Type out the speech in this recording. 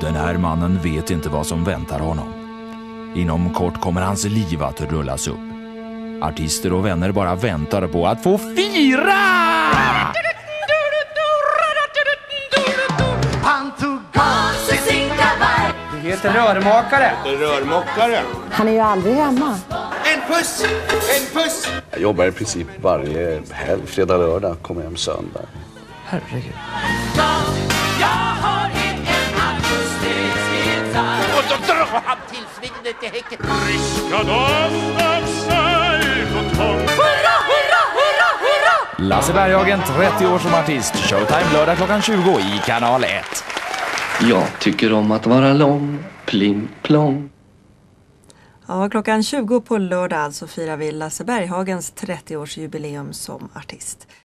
Den här mannen vet inte vad som väntar honom. Inom kort kommer hans liv att rullas upp. Artister och vänner bara väntar på att få fira! Han tog av sig sin kavaj. Det heter rörmakare. Rörmokare. Han är ju aldrig hemma. En puss! En puss! Jag jobbar i princip varje helg, fredag, lördag, kommer hem söndag. Herregud. Jag har en akustisk gitarr. Och då drar han till svinnet i häcken. Hurra, hurra, hurra, hurra! Lasse Berghagen, 30 år som artist. Showtime lördag klockan 20 i kanal 1. Jag tycker om att vara lång, pling plong. Ja, klockan 20 på lördag alltså firar vi Lasse Berghagens 30-årsjubileum som artist.